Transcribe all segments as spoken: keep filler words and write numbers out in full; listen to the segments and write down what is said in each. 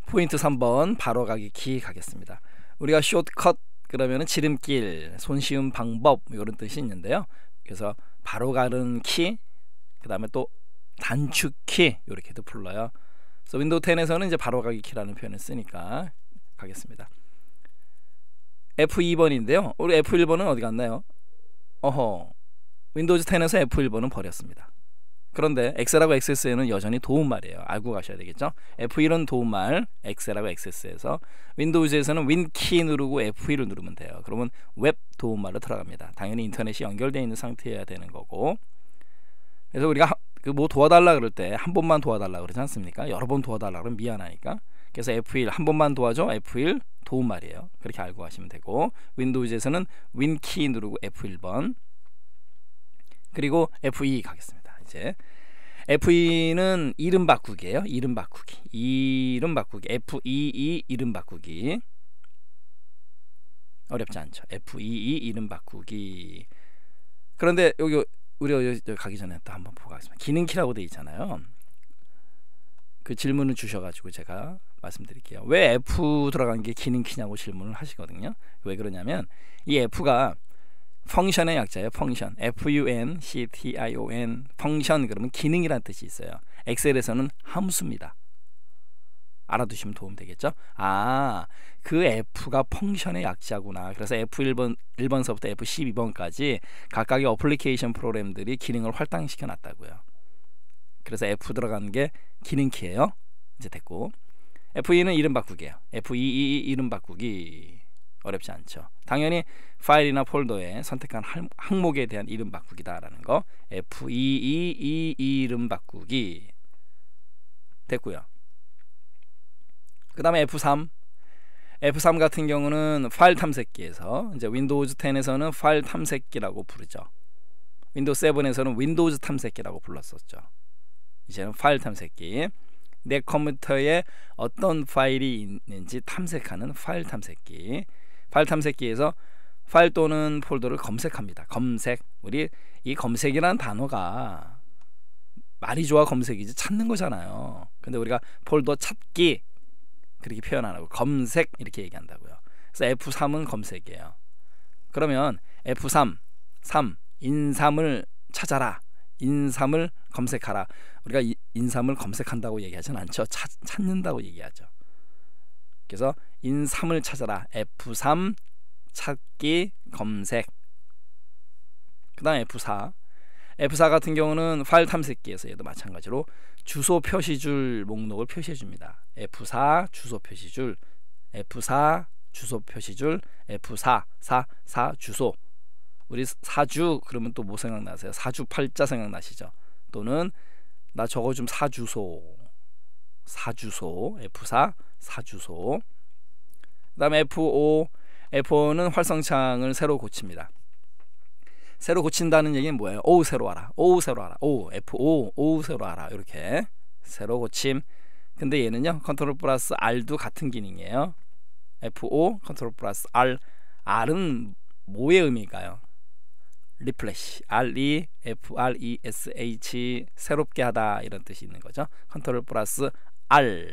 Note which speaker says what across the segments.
Speaker 1: 포인트 삼 번 바로 가기 키 가겠습니다. 우리가 숏컷 그러면은 지름길, 손쉬운 방법 이런 뜻이 있는데요. 그래서 바로 가는 키, 그 다음에 또 단축 키 이렇게도 불러요. 그래서 윈도우 텐에서는 이제 바로 가기 키라는 표현을 쓰니까 가겠습니다. 에프 이 번인데요. 우리 에프 일 번은 어디 갔나요? 어허, 윈도우즈 텐에서 에프 일 번은 버렸습니다. 그런데 엑셀하고 엑세스에는 여전히 도움말이에요. 알고 가셔야 되겠죠. 에프 일은 도움말, 엑셀하고 엑세스에서, 윈도우즈에서는 윈키 누르고 에프 일을 누르면 돼요. 그러면 웹 도움말로 들어갑니다. 당연히 인터넷이 연결되어 있는 상태여야 되는 거고. 그래서 우리가 그 뭐 도와달라 그럴 때 한 번만 도와달라 그러지 않습니까? 여러 번 도와달라 그러면 미안하니까. 그래서 에프 일 한 번만 도와줘, 에프 일 도움말이에요. 그렇게 알고 가시면 되고, 윈도우즈에서는 윈키 누르고 에프 일 번, 그리고 에프 이 가겠습니다. 이제 에프 이는 이름 바꾸기예요. 이름 바꾸기. 이름 바꾸기. 에프 이 이 이름 바꾸기. 어렵지 않죠. 에프 이 이 이름 바꾸기. 그런데 여기 우리 여기 가기 전에 또 한번 보고 가겠습니다. 기능키라고 돼 있잖아요. 그 질문을 주셔가지고 제가 말씀드릴게요. 왜 F 들어간 게 기능키냐고 질문을 하시거든요. 왜 그러냐면 이 F가 펑션의 약자예요. 펑션. 에프 유 엔 씨 티 아이 오 엔. 펑션 그러면 기능이라는 뜻이 있어요. 엑셀에서는 함수입니다. 알아두시면 도움 되겠죠? 아, 그 F가 펑션의 약자구나. 그래서 에프 일 번, 일 번서부터 에프 십이 번까지 각각의 어플리케이션 프로그램들이 기능을 활당시켜 놨다고요. 그래서 F 들어가는 게 기능키예요. 이제 됐고, 에프 이는 이름 바꾸기예요. 에프 이 이 이름 바꾸기. 어렵지 않죠. 당연히 파일이나 폴더에 선택한 항목에 대한 이름 바꾸기다라는 거. 에프 이 이 이 이름 바꾸기. 됐고요. 그 다음에 에프 삼. 에프 삼 같은 경우는 파일 탐색기에서, 이제 윈도우즈 텐에서는 파일 탐색기라고 부르죠. 윈도우 세븐에서는 윈도우즈 탐색기라고 불렀었죠. 이제는 파일 탐색기. 내 컴퓨터에 어떤 파일이 있는지 탐색하는 파일 탐색기. 파일 탐색기에서 파일 또는 폴더를 검색합니다. 검색. 우리 이 검색이라는 단어가 말이 좋아 검색이지 찾는 거잖아요. 근데 우리가 폴더 찾기 그렇게 표현 안 하고 검색 이렇게 얘기한다고요. 그래서 에프 삼은 검색이에요. 그러면 에프 삼, 삼 인삼을 찾아라. 인삼을 검색하라. 우리가 이, 인삼을 검색한다고 얘기하진 않죠. 찾, 찾는다고 얘기하죠. 그래서 인삼을 찾아라. 에프 삼 찾기 검색. 그 다음 에프 사. 에프 사 같은 경우는 파일 탐색기에서 얘도 마찬가지로 주소 표시줄 목록을 표시해 줍니다. 에프 사 주소 표시줄, 에프 사 주소 표시줄, 에프 사 사 사 주소. 우리 사주 그러면 또 뭐 생각나세요? 사주팔자 생각나시죠? 또는 나 저거 좀 사주소. 사주소. 에프 사 사주소. 그 다음에 에프 오. 에프 오는 활성창을 새로 고칩니다. 새로 고친다는 얘기는 뭐예요? 오우 새로 하라. 오우 새로 하라. 오 에프 오 오우 새로 하라. 이렇게 새로 고침. 근데 얘는요 컨트롤 플러스 R도 같은 기능이에요. 에프 오 컨트롤 플러스 R. R은 뭐의 의미일까요? 리플레시. 알 이 에프 알 이 에스 에이치 새롭게 하다 이런 뜻이 있는 거죠. 컨트롤 플러스 R.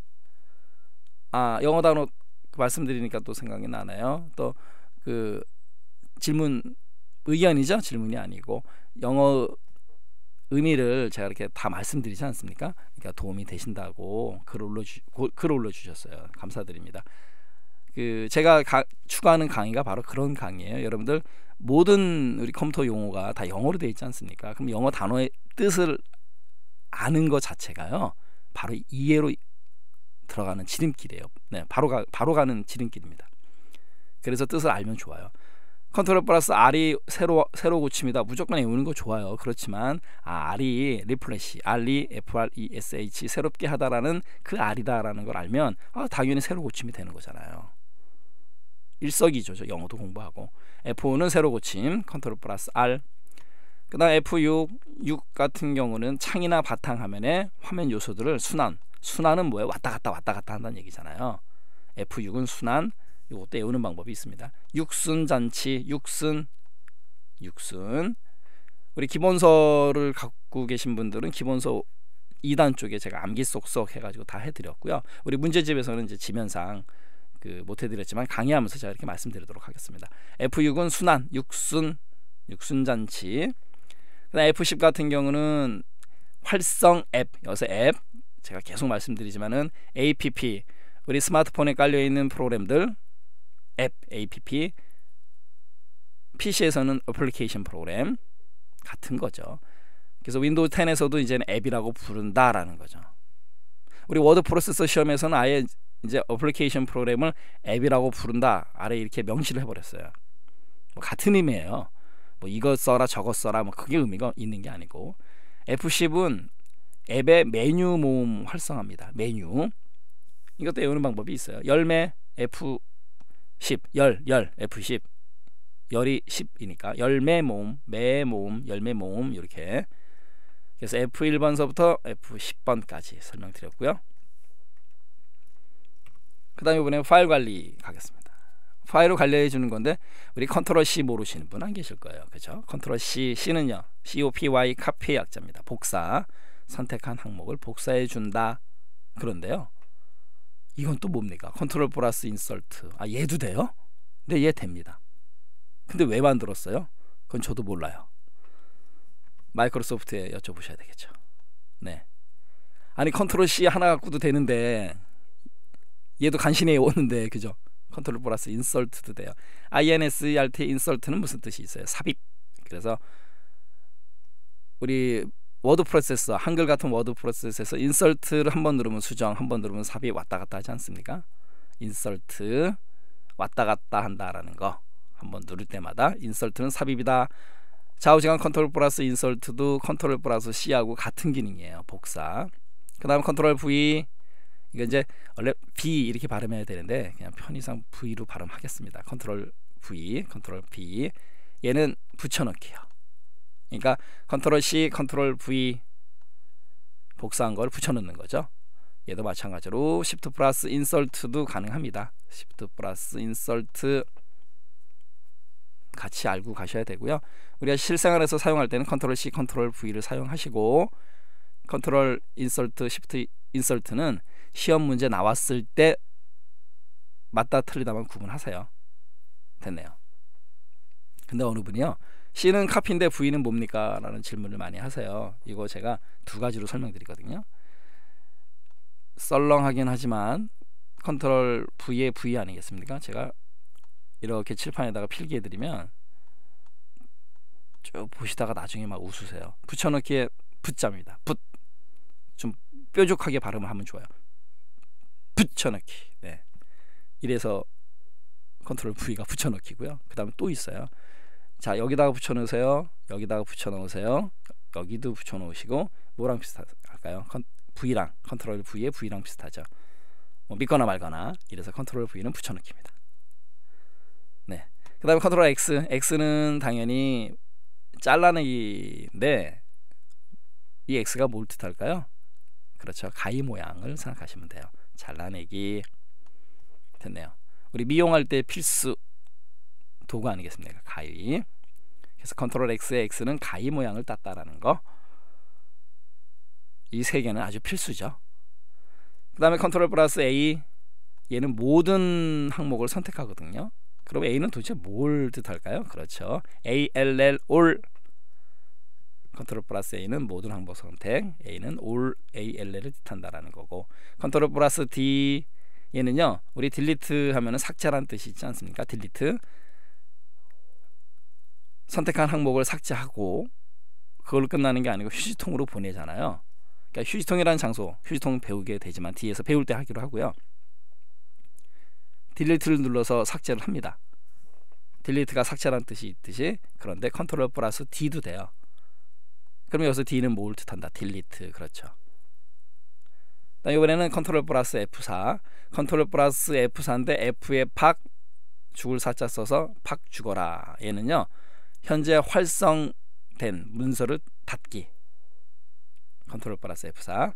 Speaker 1: 아, 영어 단어 말씀드리니까 또 생각이 나네요. 또 그 질문 의견이죠. 질문이 아니고 영어 의미를 제가 이렇게 다 말씀드리지 않습니까? 그러니까 도움이 되신다고 글 올려주 글 올려주셨어요. 감사드립니다. 그 제가 가, 추가하는 강의가 바로 그런 강의예요. 여러분들 모든 우리 컴퓨터 용어가 다 영어로 되어 있지 않습니까? 그럼 영어 단어의 뜻을 아는 것 자체가요, 바로 이해로 들어가는 지름길이에요. 네, 바로 가 바로 가는 지름길입니다. 그래서 뜻을 알면 좋아요. 컨트롤 플러스 R이 새로 새로 고침이다. 무조건 외우는 거 좋아요. 그렇지만 아, R이 리플레시, 알 이 에프 알 이 에스 에이치 새롭게 하다라는 그 R이다라는 걸 알면 아, 당연히 새로 고침이 되는 거잖아요. 일석이조. 저 영어도 공부하고. 에프 오는 새로 고침. 컨트롤 플러스 R. 그다음 에프 육. 육 같은 경우는 창이나 바탕화면의 화면 요소들을 순환. 순환은 뭐예요? 왔다 갔다 왔다 갔다 한다는 얘기잖아요. 에프 육은 순환. 이것도 외우는 방법이 있습니다. 육순 잔치. 육순. 육순. 우리 기본서를 갖고 계신 분들은 기본서 이 단 쪽에 제가 암기 쏙쏙 해가지고 다 해드렸고요. 우리 문제집에서는 이제 지면상 그 못해드렸지만 강의하면서 제가 이렇게 말씀드리도록 하겠습니다. 에프 육은 순환, 육순, 육순잔치. 그다음 에프 십 같은 경우는 활성 앱, 여기서 앱 제가 계속 말씀드리지만은 에이피피, 우리 스마트폰에 깔려있는 프로그램들 앱, 에이피피, 피시에서는 어플리케이션 프로그램 같은 거죠. 그래서 윈도우 텐에서도 이제는 앱이라고 부른다라는 거죠. 우리 워드 프로세서 시험에서는 아예 이제 어플리케이션 프로그램을 앱이라고 부른다 아래 이렇게 명시를 해버렸어요. 뭐 같은 의미예요. 뭐 이거 써라 저거 써라 뭐 그게 의미가 있는 게 아니고, 에프 십은 앱의 메뉴 모음 활성화입니다. 메뉴. 이것도 외우는 방법이 있어요. 열매 에프 십, 열, 열 에프 십, 열이 십이니까 열매 모음, 매 모음, 열매 모음 이렇게. 그래서 에프 일 번서부터 에프 십 번까지 설명드렸고요. 그 다음에 이번에 파일 관리 가겠습니다. 파일을 관리해 주는 건데 우리 컨트롤 C 모르시는 분 안 계실 거예요. 그렇죠? 컨트롤 C, C는요 씨오피와이 카피의 약자입니다. 복사, 선택한 항목을 복사해 준다. 그런데요 이건 또 뭡니까? 컨트롤 플러스 인설트. 아 얘도 돼요? 네, 얘 됩니다. 근데 왜 만들었어요? 그건 저도 몰라요. 마이크로소프트에 여쭤보셔야 되겠죠. 네. 아니 컨트롤 C 하나 갖고도 되는데 얘도 간신히 외웠는데 그죠? 컨트롤 플러스 인설트도 돼요. 인서트 인설트는 무슨 뜻이 있어요? 삽입. 그래서 우리 워드 프로세서, 한글 같은 워드 프로세서에서 인설트를 한번 누르면 수정, 한번 누르면 삽입 왔다 갔다 하지 않습니까? 인설트 왔다 갔다 한다라는 거 한번 누를 때마다 인설트는 삽입이다. 좌우지간 컨트롤 플러스 인설트도 컨트롤 플러스 C하고 같은 기능이에요. 복사. 그 다음 컨트롤 V, 이거 이제 원래 V 이렇게 발음해야 되는데 그냥 편의상 V로 발음하겠습니다. 컨트롤 V, 컨트롤 V. 얘는 붙여넣기요. 그러니까 컨트롤 C, 컨트롤 V 복사한 걸 붙여넣는 거죠. 얘도 마찬가지로 Shift 플러스 인설트도 가능합니다. Shift 플러스 인설트 같이 알고 가셔야 되고요. 우리가 실생활에서 사용할 때는 컨트롤 C, 컨트롤 V를 사용하시고, 컨트롤 인설트, Shift 인설트는 시험 문제 나왔을 때 맞다 틀리다만 구분하세요. 됐네요. 근데 어느 분이요 C는 카피인데 V는 뭡니까? 라는 질문을 많이 하세요. 이거 제가 두 가지로 설명드리거든요. 썰렁하긴 하지만 컨트롤 V의 V 아니겠습니까? 제가 이렇게 칠판에다가 필기해드리면 쭉 보시다가 나중에 막 웃으세요. 붙여넣기에 붙자입니다. 붙. 좀 뾰족하게 발음을 하면 좋아요. 붙여넣기. 네. 이래서 컨트롤 V가 붙여넣기고요. 그 다음에 또 있어요. 자, 여기다가 붙여넣으세요. 여기다가 붙여넣으세요. 여기도 붙여넣으시고, 뭐랑 비슷할까요? 컨, V랑, 컨트롤 V의 V랑 비슷하죠. 뭐 믿거나 말거나. 이래서 컨트롤 V는 붙여넣기입니다. 네. 그 다음에 컨트롤 X. X는 당연히 잘라내기인데 이 X가 뭘 뜻할까요? 그렇죠. 가위 모양을 생각하시면 돼요. 잘라내기. 됐네요. 우리 미용할 때 필수 도구 아니겠습니까? 가위. 그래서 컨트롤 X의 X는 가위 모양을 땄다라는 거. 이 세 개는 아주 필수죠. 그 다음에 컨트롤 플러스 A. 얘는 모든 항목을 선택하거든요. 그럼 A는 도대체 뭘 뜻할까요? 그렇죠. A L L all. 컨트롤 플러스 A는 모든 항목 선택. A는 all A L L을 뜻한다라는 거고. 컨트롤 플러스 D. 얘는요 우리 딜리트 하면은 삭제라는 뜻이 있지 않습니까? 딜리트. 선택한 항목을 삭제하고 그걸로 끝나는 게 아니고 휴지통으로 보내잖아요. 그러니까 휴지통이라는 장소, 휴지통 배우게 되지만 뒤에서 배울 때 하기로 하고요. 딜리트를 눌러서 삭제를 합니다. 딜리트가 삭제라는 뜻이 있듯이, 그런데 컨트롤 플러스 D도 돼요. 그럼 여기서 D는 뭘 뜻한다? 딜리트. 그렇죠. 이번에는 컨트롤 플러스 에프 사. 컨트롤 플러스 에프 사인데 F에 팍 죽을 사자 써서 팍 죽어라. 얘는요 현재 활성된 문서를 닫기. 컨트롤 플러스 에프 사.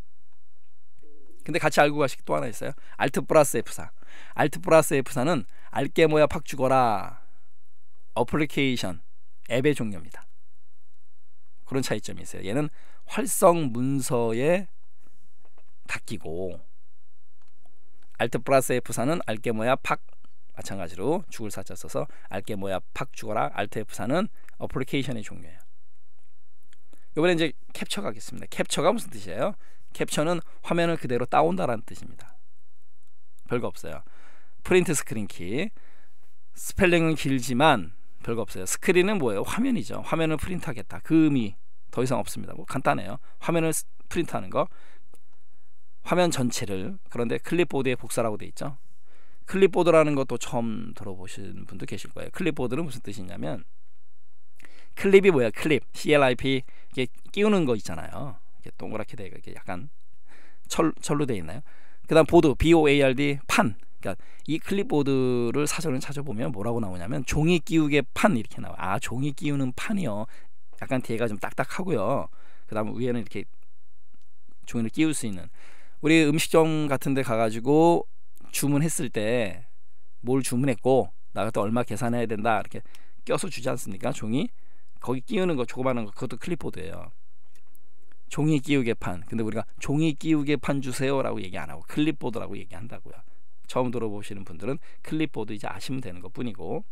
Speaker 1: 근데 같이 알고 가실 게 또 하나 있어요. 알트 플러스 에프 사. 알트 플러스 에프 사는 알게 뭐야 팍 죽어라. 어플리케이션 앱의 종류입니다. 그런 차이점이 있어요. 얘는 활성 문서에 닦이고, Alt 플러스 에프 사는 알게모야 팍, 마찬가지로 죽을 사자 써서 알게모야 팍 죽어라. Alt 에프 사는 어플리케이션의 종류예요. 이번에 이제 캡처 가겠습니다. 캡처가 무슨 뜻이에요? 캡처는 화면을 그대로 따온다라는 뜻입니다. 별거 없어요. 프린트 스크린 키, 스펠링은 길지만 별거 없어요. 스크린은 뭐예요? 화면이죠. 화면을 프린트하겠다. 그 의미 더 이상 없습니다. 뭐 간단해요. 화면을 프린트하는 거, 화면 전체를. 그런데 클립보드의 복사라고 돼 있죠. 클립보드라는 것도 처음 들어보신 분도 계실 거예요. 클립보드는 무슨 뜻이냐면, 클립이 뭐야? 클립, 씨엘아이피, 이게 끼우는 거 있잖아요. 이게 동그랗게 돼, 이게 약간 철 철로 돼 있나요? 그다음 보드, 보ard, 판. 그러니까 이 클립보드를 사전을 찾아보면 뭐라고 나오냐면 종이 끼우개 판 이렇게 나와. 아, 종이 끼우는 판이요. 약간 뒤에가 좀 딱딱하고요. 그다음 위에는 이렇게 종이를 끼울 수 있는. 우리 음식점 같은데 가가지고 주문했을 때 뭘 주문했고 나한테 얼마 계산해야 된다 이렇게 껴서 주지 않습니까? 종이 거기 끼우는 거 조그마한 거 그것도 클립보드예요. 종이 끼우개 판. 근데 우리가 종이 끼우개 판 주세요라고 얘기 안 하고 클립보드라고 얘기한다고요. 처음 들어보시는 분들은 클립보드 이제 아시면 되는 것뿐이고,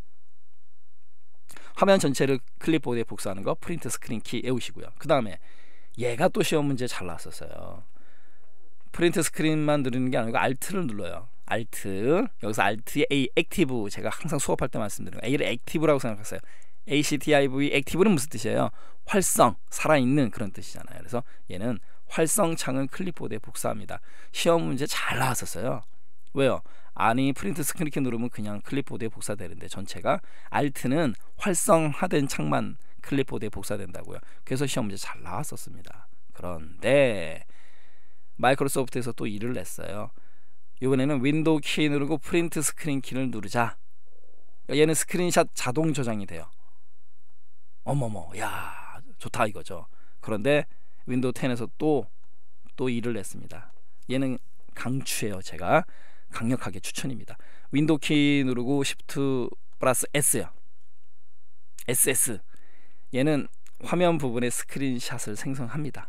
Speaker 1: 화면 전체를 클립보드에 복사하는 거 프린트 스크린 키 외우시고요. 그 다음에 얘가 또 시험 문제 잘 나왔었어요. 프린트 스크린만 누르는 게 아니고 Alt를 눌러요. Alt. 여기서 Alt의 A, 액티브. 제가 항상 수업할 때 말씀드리는 거. A를 액티브라고 생각했어요. 액티브, 액티브는 무슨 뜻이에요? 활성, 살아있는 그런 뜻이잖아요. 그래서 얘는 활성창을 클립보드에 복사합니다. 시험 문제 잘 나왔었어요. 왜요? 아니, 프린트 스크린 키 누르면 그냥 클립보드에 복사되는데 전체가, Alt는 활성화된 창만 클립보드에 복사된다고요. 그래서 시험 문제 잘 나왔었습니다. 그런데 마이크로소프트에서 또 일을 냈어요. 이번에는 윈도우 키 누르고 프린트 스크린 키를 누르자. 얘는 스크린샷 자동 저장이 돼요. 어머머, 야, 좋다 이거죠. 그런데 윈도우 텐에서 또 또 일을 냈습니다. 얘는 강추해요. 제가 강력하게 추천입니다. 윈도우 키 누르고 Shift 플러스 S요. 에스에스. 얘는 화면 부분에 스크린샷을 생성합니다.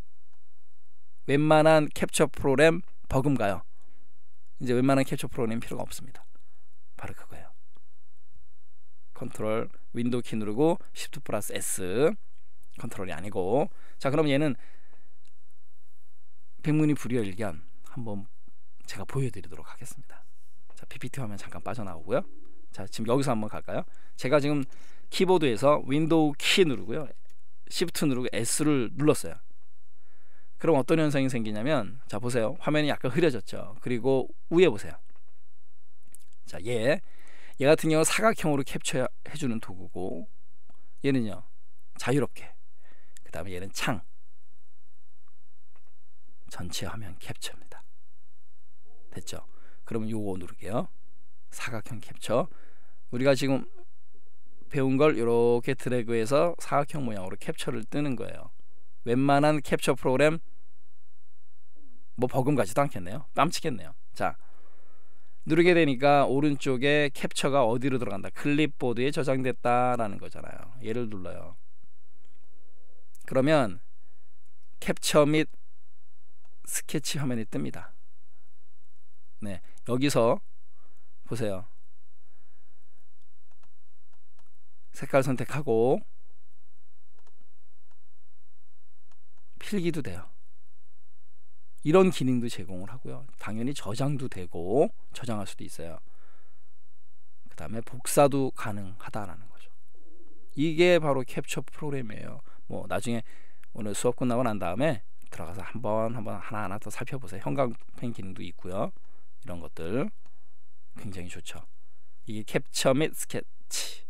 Speaker 1: 웬만한 캡처 프로그램 버금가요. 이제 웬만한 캡처 프로그램 필요가 없습니다. 바로 그거예요. 컨트롤 윈도우 키 누르고 Shift 플러스 S. 컨트롤이 아니고. 자, 그럼 얘는 백문이 불여일견 한번 제가 보여드리도록 하겠습니다. 자, 피피티 화면 잠깐 빠져나오고요. 자, 지금 여기서 한번 갈까요? 제가 지금 키보드에서 윈도우 키 누르고요, Shift 누르고 S를 눌렀어요. 그럼 어떤 현상이 생기냐면, 자 보세요. 화면이 약간 흐려졌죠. 그리고 위에 보세요. 자, 얘, 얘 같은 경우 사각형으로 캡처해주는 도구고, 얘는요 자유롭게. 그 다음에 얘는 창, 전체 화면 캡처입니다. 됐죠? 그러면 요거 누르게요. 사각형 캡처. 우리가 지금 배운 걸 이렇게 드래그해서 사각형 모양으로 캡처를 뜨는 거예요. 웬만한 캡처 프로그램 뭐 버금가지도 않겠네요. 깜찍했네요. 자, 누르게 되니까 오른쪽에 캡처가 어디로 들어간다? 클립보드에 저장됐다라는 거잖아요. 얘를 눌러요. 그러면 캡처 및 스케치 화면이 뜹니다. 네, 여기서 보세요. 색깔 선택하고 필기도 돼요. 이런 기능도 제공을 하고요. 당연히 저장도 되고 저장할 수도 있어요. 그 다음에 복사도 가능하다라는 거죠. 이게 바로 캡처 프로그램이에요. 뭐 나중에 오늘 수업 끝나고 난 다음에 들어가서 한번 한번 하나하나 더 살펴보세요. 형광펜 기능도 있고요. 이런 것들 굉장히 좋죠. 이게 캡처 및 스케치.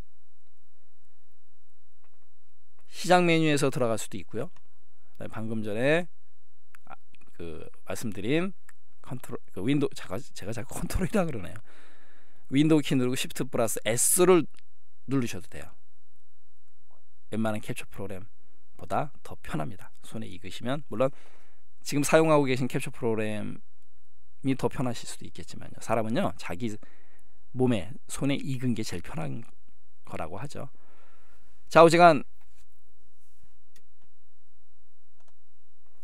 Speaker 1: 시작 메뉴에서 들어갈 수도 있고요. 방금 전에 그 말씀드린 컨트롤, 그 윈도우, 제가, 제가 자꾸 컨트롤이라 그러네요. 윈도우 키 누르고 Shift 플러스 S를 누르셔도 돼요. 웬만한 캡처 프로그램보다 더 편합니다. 손에 익으시면. 물론 지금 사용하고 계신 캡처 프로그램이 더 편하실 수도 있겠지만요. 사람은요 자기 몸에 손에 익은 게 제일 편한 거라고 하죠. 좌우지간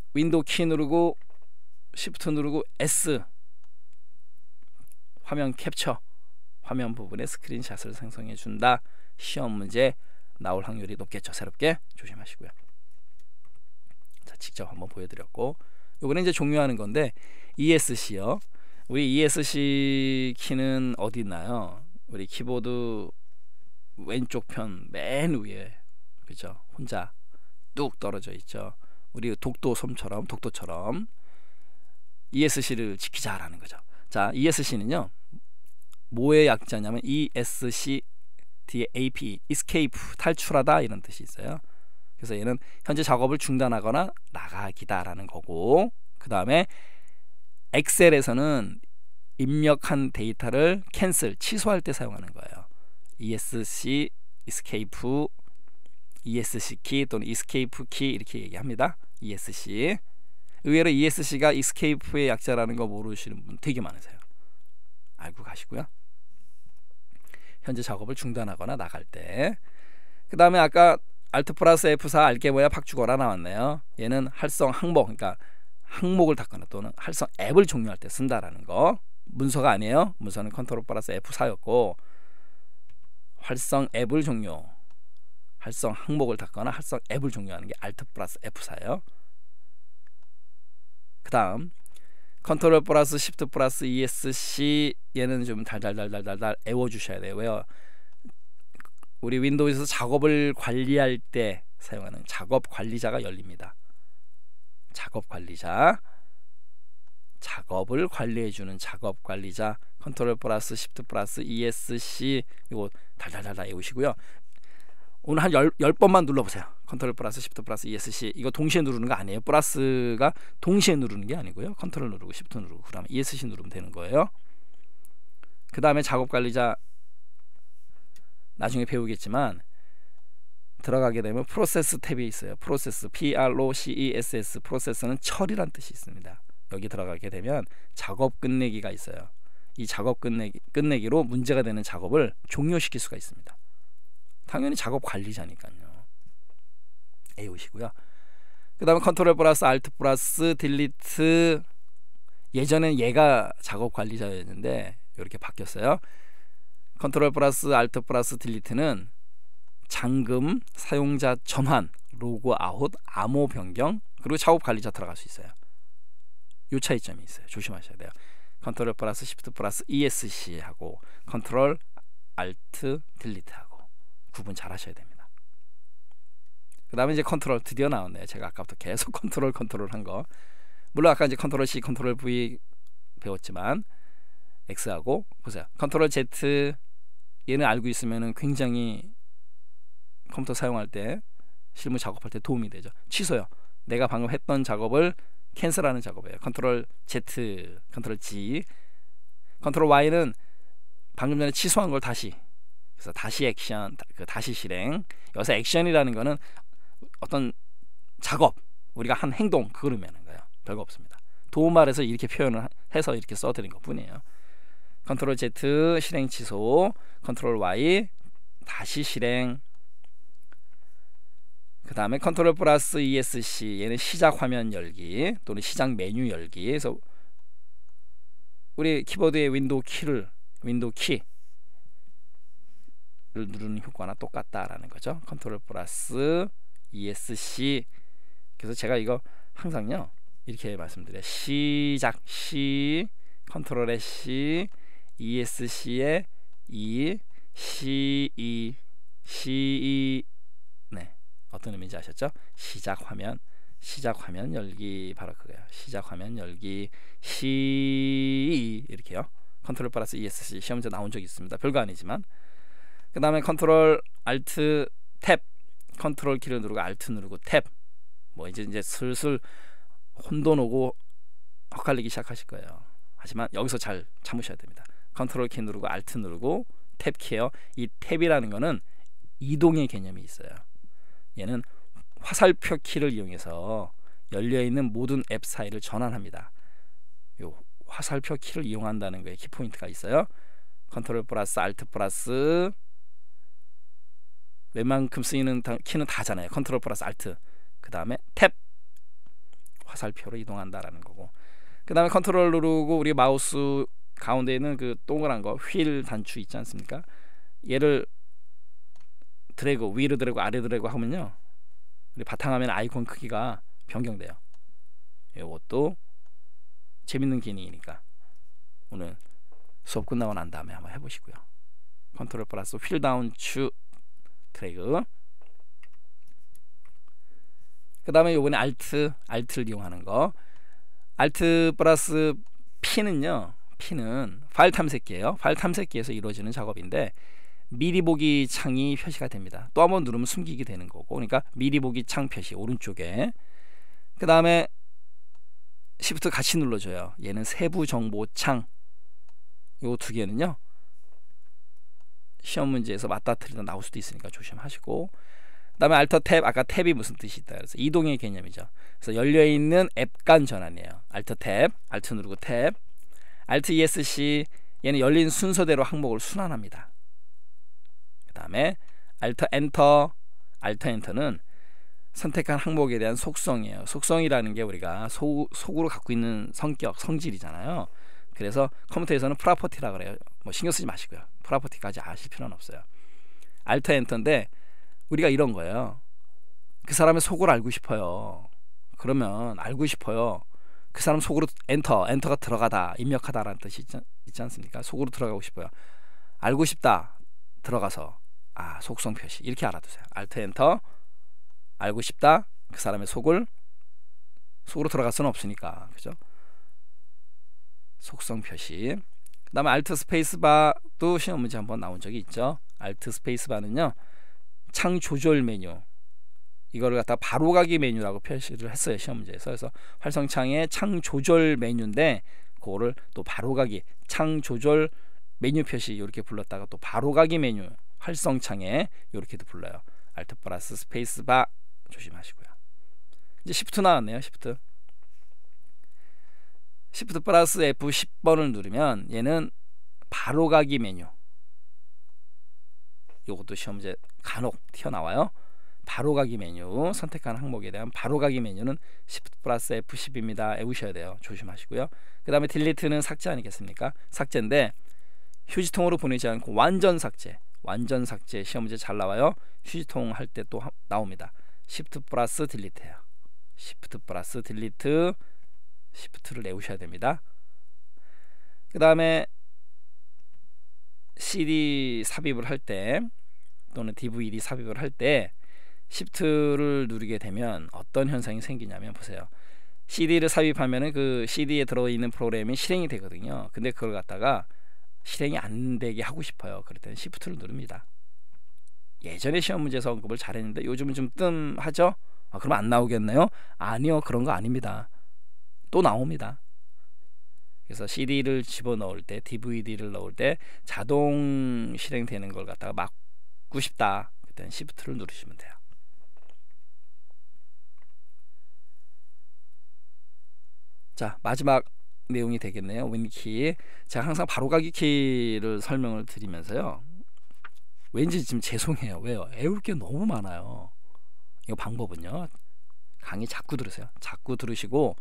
Speaker 1: 윈도우 키 누르고 시프트 누르고 S, 화면 캡처, 화면 부분에 스크린샷을 생성해 준다. 시험 문제 나올 확률이 높겠죠. 새롭게 조심하시고요. 자, 직접 한번 보여드렸고, 요거는 이제 종료하는 건데, 이에스씨요. 우리 이에스씨 키는 어디 있나요? 우리 키보드 왼쪽 편 맨 위에, 그죠? 혼자 뚝 떨어져 있죠. 우리 독도 솜처럼, 독도처럼 이에스씨를 지키자라는 거죠. 자, 이에스씨는요, 뭐의 약자냐면 이에스씨 뒤에 에이피, escape, 탈출하다 이런 뜻이 있어요. 그래서 얘는 현재 작업을 중단하거나 나가기다라는 거고, 그 다음에 엑셀에서는 입력한 데이터를 캔슬, 취소할 때 사용하는 거예요. 이에스씨, escape, 이에스씨 키 또는 escape 키 이렇게 얘기합니다. 이에스씨. 의외로 이에스씨가 escape의 약자라는 거 모르시는 분 되게 많으세요. 알고 가시고요. 현재 작업을 중단하거나 나갈 때. 그 다음에 아까 Alt 플러스 에프 사 알게 뭐야 팍 죽어라 나왔네요. 얘는 활성 항목, 그러니까 항목을 닫거나 또는 활성 앱을 종료할 때 쓴다라는 거. 문서가 아니에요. 문서는 컨트롤 플러스 에프 사였고, 활성 앱을 종료, 활성 항목을 닫거나 활성 앱을 종료하는 게 Alt 플러스 에프 사예요. 그 다음 컨트롤 플러스 시프트 플러스 이에스씨, 얘는 좀 달달달달달달 애워주셔야 돼요. 왜요? 우리 윈도우에서 작업을 관리할 때 사용하는 작업 관리자가 열립니다. 작업 관리자, 작업을 관리해주는 작업 관리자, 컨트롤 플러스 시프트 플러스 이에스씨, 이거 달달달달 외우시고요. 오늘 한 열 번만 눌러보세요. 컨트롤 플러스 시프트 플러스 이에스씨, 이거 동시에 누르는 거 아니에요. 플러스가 동시에 누르는 게 아니고요. 컨트롤 누르고 시프트 누르고 그 다음에 이에스씨 누르면 되는 거예요. 그 다음에 작업 관리자 나중에 배우겠지만, 들어가게 되면 프로세스 탭이 있어요. 프로세스, P-R-O-C-E-S-S, 프로세스는 처리란 뜻이 있습니다. 여기 들어가게 되면 작업 끝내기가 있어요. 이 작업 끝내기, 끝내기로 문제가 되는 작업을 종료시킬 수가 있습니다. 당연히 작업 관리자니까요. 애우시고요. 그 다음에 컨트롤 플러스 알트 플러스 딜리트, 예전엔 얘가 작업 관리자였는데 이렇게 바뀌었어요. 컨트롤 플러스 알트 플러스 딜리트는 잠금, 사용자 전환, 로그 아웃, 암호 변경, 그리고 작업 관리자 들어갈 수 있어요. 요 차이점이 있어요. 조심하셔야 돼요. 컨트롤 플러스 시프트 플러스 이에스씨 하고 컨트롤 알트 딜리트 하고 구분 잘 하셔야 됩니다. 그 다음에 이제 컨트롤 드디어 나왔네요. 제가 아까부터 계속 컨트롤 컨트롤 한 거. 물론 아까 이제 컨트롤 C, 컨트롤 V 배웠지만 X하고 보세요. 컨트롤 Z, 얘는 알고 있으면 굉장히 컴퓨터 사용할 때, 실무 작업할 때 도움이 되죠. 취소요. 내가 방금 했던 작업을 캔슬하는 작업이에요. 컨트롤 Z, 컨트롤 G. 컨트롤 Y는 방금 전에 취소한 걸 다시, 그래서 다시 액션, 그 다시 실행. 여기서 액션이라는 거는 어떤 작업, 우리가 한 행동, 그걸 의미하는 거예요. 별거 없습니다. 도움말에서 이렇게 표현을 해서 이렇게 써드린 것 뿐이에요. 컨트롤 Z 실행 취소, 컨트롤 Y 다시 실행. 그 다음에 컨트롤 플러스 이에스씨, 얘는 시작 화면 열기 또는 시작 메뉴 열기. 그래서 우리 키보드의 윈도우 키를 윈도우 키를 누르는 효과나 똑같다라는 거죠. 컨트롤 플러스 이에스씨. 그래서 제가 이거 항상요 이렇게 말씀드려요. 시작 시, 컨트롤의 시, 이에스씨의 이, 시, 이, 시, 이. 네, 어떤 의미인지 아셨죠? 시작 화면, 시작 화면 열기, 바로 그거예요. 시작 화면 열기, 시, 이렇게요. 컨트롤 플러스 이에스씨 시험 문제 나온 적이 있습니다. 별거 아니지만. 그 다음에 컨트롤 알트 탭, 컨트롤 키를 누르고 알트 누르고 탭. 뭐 이제 이제 슬슬 혼돈 오고 헛갈리기 시작하실 거예요. 하지만 여기서 잘 참으셔야 됩니다. 컨트롤 키 누르고 알트 누르고 탭 키예요. 이 탭이라는 거는 이동의 개념이 있어요. 얘는 화살표 키를 이용해서 열려있는 모든 앱 사이를 전환합니다. 요 화살표 키를 이용한다는 거에 키포인트가 있어요. 컨트롤 플러스 알트 플러스, 웬만큼 쓰이는 키는 다잖아요. 컨트롤 플러스 알트, 그 다음에 탭, 화살표로 이동한다라는 거고. 그 다음에 컨트롤 누르고 우리 마우스 가운데 있는 그 동그란 거 휠 단추 있지 않습니까? 얘를 드래그 위로 드래그 아래 드래그 하면요, 우리 바탕화면 아이콘 크기가 변경돼요. 이것도 재밌는 기능이니까 오늘 수업 끝나고 난 다음에 한번 해보시고요. 컨트롤 플러스 휠 다운 추 드래그. 그 다음에 요번에 알트 알트를 이용하는 거. 알트 플러스 P는요, P는 파일 탐색기예요. 파일 탐색기에서 이루어지는 작업인데 미리 보기 창이 표시가 됩니다. 또 한번 누르면 숨기게 되는 거고, 그러니까 미리 보기 창 표시 오른쪽에. 그 다음에 시프트 같이 눌러줘요. 얘는 세부 정보 창. 요 두 개는요, 시험 문제에서 맞다트리다 나올 수도 있으니까 조심하시고. 그 다음에 알터 탭, 아까 탭이 무슨 뜻이 있다 그래서 이동의 개념이죠. 그래서 열려있는 앱 간 전환이에요. 알터 탭, 알트 누르고 탭. 알트 이에스씨, 얘는 열린 순서대로 항목을 순환합니다. 그 다음에 알터 엔터, 알터 엔터는 선택한 항목에 대한 속성이에요. 속성이라는 게 우리가 소, 속으로 갖고 있는 성격, 성질이잖아요. 그래서 컴퓨터에서는 프로퍼티라 그래요. 뭐 신경 쓰지 마시고요. 프로퍼티까지 아실 필요는 없어요. 알터 엔터인데 우리가 이런 거예요. 그 사람의 속을 알고 싶어요. 그러면 알고 싶어요. 그 사람 속으로 엔터, 엔터가 들어가다, 입력하다라는 뜻이 있지, 있지 않습니까? 속으로 들어가고 싶어요. 알고 싶다, 들어가서 아 속성 표시, 이렇게 알아두세요. 알트 엔터, 알고 싶다, 그 사람의 속을, 속으로 들어갈 수는 없으니까, 그죠? 속성 표시. 그 다음에 알트 스페이스바도 시험 문제 한번 나온 적이 있죠. 알트 스페이스바는요, 창 조절 메뉴, 이거를 갖다 바로가기 메뉴라고 표시를 했어요, 시험 문제에서. 그래서 활성창의 창 조절 메뉴인데 그거를 또 바로가기 창 조절 메뉴 표시 이렇게 불렀다가 또 바로가기 메뉴 활성창에 이렇게도 불러요. 알트 플러스 스페이스바 조심하시고요. 이제 시프트 나왔네요. 시프트 시프트 플러스 에프 십 번을 누르면 얘는 바로가기 메뉴, 요것도 시험 문제 간혹 튀어나와요. 바로가기 메뉴, 선택한 항목에 대한 바로가기 메뉴는 시프트 플러스 에프 십입니다. 외우셔야 돼요. 조심하시고요. 그 다음에 딜리트는 삭제 아니겠습니까? 삭제인데 휴지통으로 보내지 않고 완전 삭제, 완전 삭제 시험 문제 잘 나와요. 휴지통 할 때 또 나옵니다. 시프트 플러스 딜리트예요. 시프트 플러스 딜리트, 시프트를 외우셔야 됩니다. 그 다음에 씨디 삽입을 할 때 또는 디브이디 삽입을 할 때 시프트를 누르게 되면 어떤 현상이 생기냐면, 보세요. 씨디를 삽입하면은 그 씨디에 들어있는 프로그램이 실행이 되거든요. 근데 그걸 갖다가 실행이 안 되게 하고 싶어요. 그럴 때는 시프트를 누릅니다. 예전에 시험 문제에서 언급을 잘했는데 요즘은 좀 뜸하죠? 아, 그럼 안 나오겠네요? 아니요, 그런 거 아닙니다. 또 나옵니다. 그래서 씨디를 집어넣을 때, 디브이디를 넣을 때 자동 실행되는 걸 갖다가 막고 싶다, 그때는 시프트를 누르시면 돼요. 자, 마지막 내용이 되겠네요. 윈키. 제가 항상 바로가기 키를 설명을 드리면서요, 왠지 지금 죄송해요. 왜요? 외울 게 너무 많아요. 이 방법은요, 강의 자꾸 들으세요. 자꾸 들으시고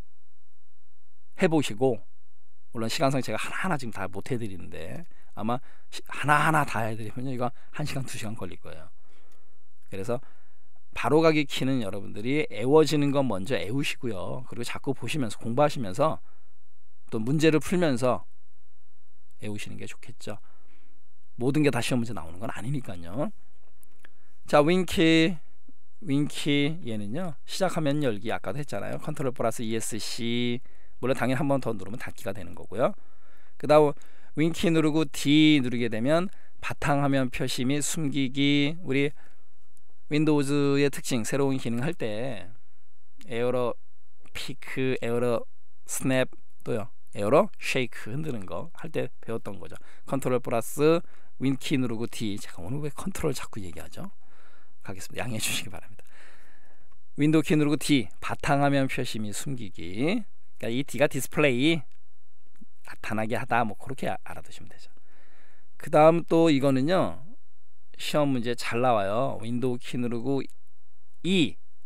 Speaker 1: 해보시고, 물론 시간상 제가 하나하나 지금 다 못 해드리는데 아마 하나하나 다 해드리면 이거 한 시간 두 시간 걸릴 거예요. 그래서 바로가기 키는 여러분들이 애워지는 건 먼저 애우시고요. 그리고 자꾸 보시면서 공부하시면서 또 문제를 풀면서 애우시는 게 좋겠죠. 모든 게 다 시험 문제 나오는 건 아니니까요. 자, 윈키. 윈키 얘는요, 시작하면 열기 아까도 했잖아요. 컨트롤 플러스 이에스씨, 물론 당연히 한 번 더 누르면 닫기가 되는 거고요. 그 다음 윈키 누르고 D 누르게 되면 바탕화면 표시 및 숨기기. 우리 윈도우즈의 특징, 새로운 기능 할 때 에어로 피크, 에어로 스냅, 또요 에어로 쉐이크 흔드는 거 할 때 배웠던 거죠. 컨트롤 플러스 윈키 누르고 D. 제가 오늘 왜 컨트롤 자꾸 얘기하죠? 가겠습니다. 양해해 주시기 바랍니다. 윈도우 키 누르고 D, 바탕화면 표시 및 숨기기. 그러니까 이 D가 디스플레이, 나타나게 하다, 뭐 그렇게 알아두시면 되죠. 그 다음 또 이거는요, 시험 문제 잘 나와요. 윈도우 키 누르고 E,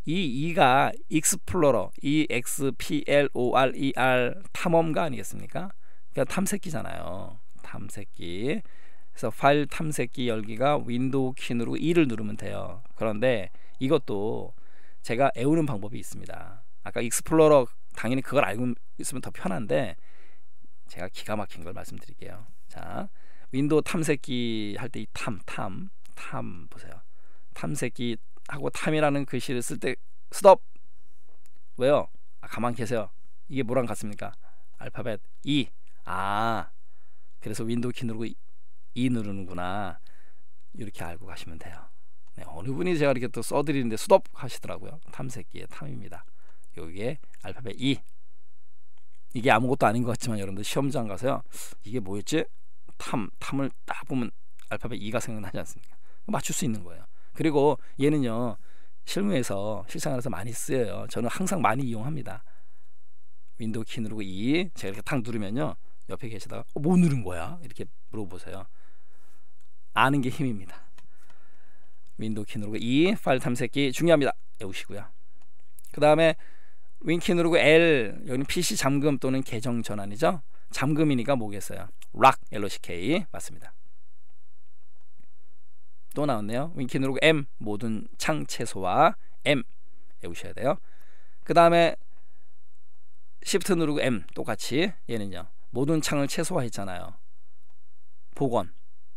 Speaker 1: 이 E가 익스플로러, E X P L O R E R 탐험가 아니겠습니까? 그러니까 탐색기잖아요. 탐색기. 그래서 파일 탐색기 열기가 윈도우 키 누르고 E를 누르면 돼요. 그런데 이것도 제가 애우는 방법이 있습니다. 아까 익스플로러 당연히 그걸 알고 있으면 더 편한데 제가 기가 막힌 걸 말씀드릴게요. 자, 윈도우 탐색기 할 때 이 탐, 탐, 탐 보세요. 탐색기 하고 탐이라는 글씨를 쓸 때 스톱. 왜요? 아, 가만 계세요. 이게 뭐랑 같습니까? 알파벳 E. 아, 그래서 윈도우 키 누르고 E 누르는구나. 이렇게 알고 가시면 돼요. 네, 어느 분이 제가 이렇게 또 써드리는데 스톱 하시더라고요. 탐색기의 탐입니다. 여기에 알파벳 E. 이게 아무것도 아닌 것 같지만 여러분들 시험장 가서요, 이게 뭐였지? 탐, 탐을 딱 보면 알파벳 E가 생각나지 않습니까? 맞출 수 있는 거예요. 그리고 얘는요, 실무에서 실생활에서 많이 쓰여요. 저는 항상 많이 이용합니다. 윈도우 키 누르고 E, 제가 이렇게 탁 누르면요, 옆에 계시다가 어, 뭐 누른 거야? 이렇게 물어보세요. 아는 게 힘입니다. 윈도우 키 누르고 E, 파일 탐색기 중요합니다. 외우시고요. 그 다음에 윈키 누르고 L, 여기는 피씨 잠금 또는 계정 전환이죠. 잠금이니까 뭐겠어요? 락, 럭 맞습니다. 또 나왔네요. 윈키 누르고 M, 모든 창 최소화 M 외우셔야 돼요. 그 다음에 Shift 누르고 M 똑같이 얘는요, 모든 창을 최소화했잖아요. 복원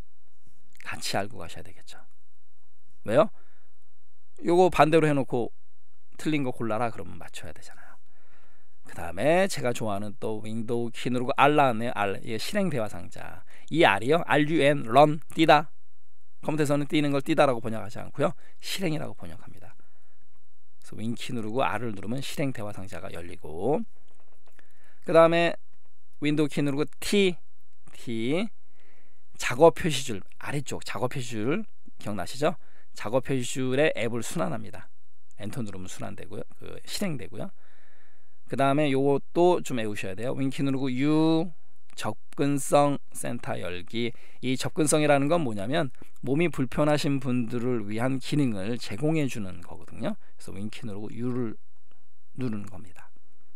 Speaker 1: 같이 알고 가셔야 되겠죠. 왜요? 요거 반대로 해놓고 틀린 거 골라라 그러면 맞춰야 되잖아요. 그 다음에 제가 좋아하는 또 윈도우 키 누르고 R 나왔네요. R, 이게 실행 대화 상자. 이 R이요, run, run, 뛰다. 컴퓨터에서는 뛰는 걸 뛰다라고 번역하지 않고요, 실행이라고 번역합니다. 그래서 윈 키 누르고 R을 누르면 실행 대화 상자가 열리고, 그 다음에 윈도우 키 누르고 T, T 작업 표시줄 아래쪽 작업 표시줄 기억나시죠? 작업 표시줄에 앱을 순환합니다. 엔터 누르면 순환되고요, 그 실행되고요. 그 다음에 요것도 좀 외우셔야 돼요. 윈 키 누르고 U, 접근성 센터 열기. 이 접근성이라는 건 뭐냐면 몸이 불편하신 분들을 위한 기능을 제공해 주는 거거든요. 그래서 윈 키 누르고 U를 누르는 겁니다.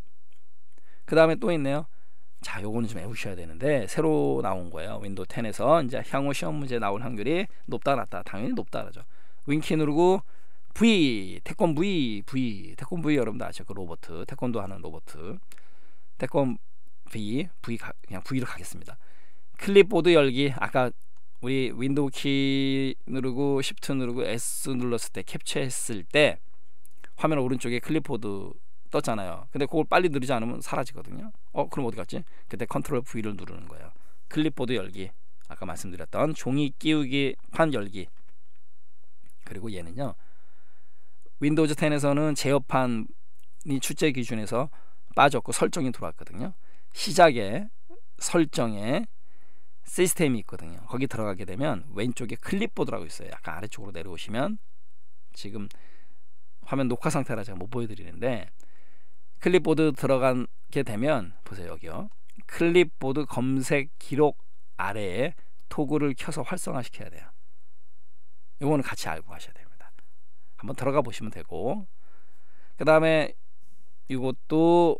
Speaker 1: 그 다음에 또 있네요. 자, 요거는 좀 외우셔야 되는데 새로 나온 거예요. 윈도우 텐에서 이제 향후 시험 문제 나올 확률이 높다 낮다. 당연히 높다라죠. 윈 키 누르고 V, 태권 V, V, 태권 V 여러분들 아시죠? 그 로봇, 태권도 하는 로봇. 태권 V, V 가, 그냥 V로 가겠습니다. 클립보드 열기. 아까 우리 윈도우 키 누르고 Shift 누르고 S 눌렀을 때 캡처했을 때 화면 오른쪽에 클립보드 떴잖아요. 근데 그걸 빨리 누르지 않으면 사라지거든요. 어, 그럼 어디 갔지? 그때 컨트롤 V를 누르는 거예요. 클립보드 열기. 아까 말씀드렸던 종이 끼우기 판 열기. 그리고 얘는요, 윈도우즈 텐에서는 제어판이 출제 기준에서 빠졌고 설정이 들어왔거든요. 시작에 설정에 시스템이 있거든요. 거기 들어가게 되면 왼쪽에 클립보드라고 있어요. 약간 아래쪽으로 내려오시면, 지금 화면 녹화 상태라 제가 못 보여드리는데, 클립보드 들어가게 되면 보세요. 여기요, 클립보드 검색 기록 아래에 토글을 켜서 활성화시켜야 돼요. 이거는 같이 알고 가셔야 됩니다. 한번 들어가 보시면 되고, 그 다음에 이것도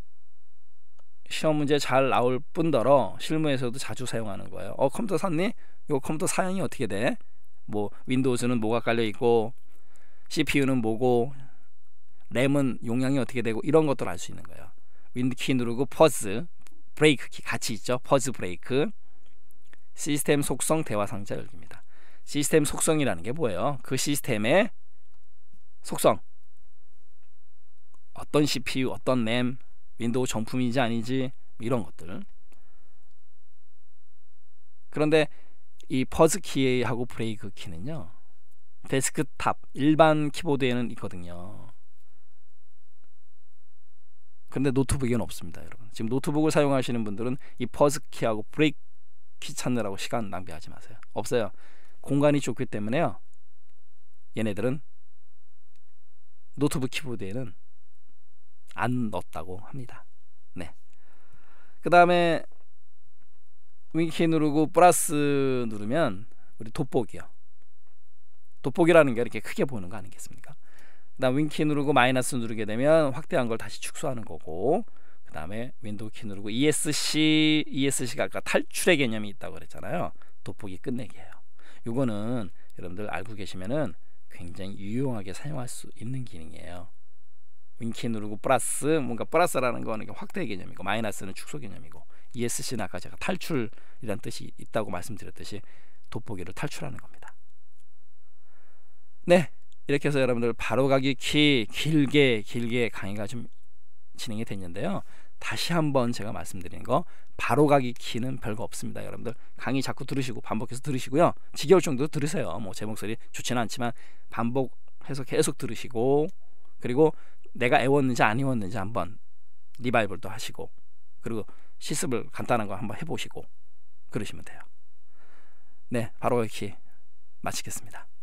Speaker 1: 시험 문제 잘 나올 뿐더러 실무에서도 자주 사용하는 거예요. 어, 컴퓨터 샀니? 이거 컴퓨터 사양이 어떻게 돼? 뭐 윈도우즈는 뭐가 깔려 있고, 씨피유는 뭐고, 램은 용량이 어떻게 되고, 이런 것들 알 수 있는 거예요. 윈드 키 누르고 퍼즈, 브레이크 키 같이 있죠. 퍼즈 브레이크. 시스템 속성 대화 상자 열기입니다. 시스템 속성이라는 게 뭐예요? 그 시스템의 속성, 어떤 씨피유, 어떤 램, 윈도우 정품인지 아닌지, 이런 것들. 그런데 이 퍼즈 키하고 브레이크 키는요, 데스크탑 일반 키보드에는 있거든요. 근데 노트북에는 없습니다, 여러분. 지금 노트북을 사용하시는 분들은 이 퍼즈 키하고 브레이크 키 찾느라고 시간 낭비하지 마세요. 없어요. 공간이 좁기 때문에요, 얘네들은 노트북 키보드에는 안 넣었다고 합니다. 네. 그 다음에 윈키 누르고 플러스 누르면 우리 돋보기요. 돋보기라는 게 이렇게 크게 보이는 거 아니겠습니까? 그다음 윈키 누르고 마이너스 누르게 되면 확대한 걸 다시 축소하는 거고, 그 다음에 윈도우 키 누르고 이에스씨 이에스씨가 아까 탈출의 개념이 있다고 그랬잖아요. 돋보기 끝내기예요. 이거는 여러분들 알고 계시면은 굉장히 유용하게 사용할 수 있는 기능이에요. 윈키 누르고 플러스, 뭔가 플러스라는 거는 확대 개념이고 마이너스는 축소 개념이고, 이에스씨는 아까 제가 탈출이라는 뜻이 있다고 말씀드렸듯이 돋보기를 탈출하는 겁니다. 네, 이렇게 해서 여러분들 바로가기 키 길게 길게 강의가 좀 진행이 됐는데요. 다시 한번 제가 말씀드린 거, 바로가기 키는 별거 없습니다. 여러분들 강의 자꾸 들으시고 반복해서 들으시고요. 지겨울 정도로 들으세요. 뭐 제 목소리 좋지는 않지만 반복해서 계속 들으시고, 그리고 내가 애웠는지 안 애웠는지 한번 리바이벌도 하시고, 그리고 실습을 간단한 거 한번 해보시고 그러시면 돼요. 네, 바로가기 키 마치겠습니다.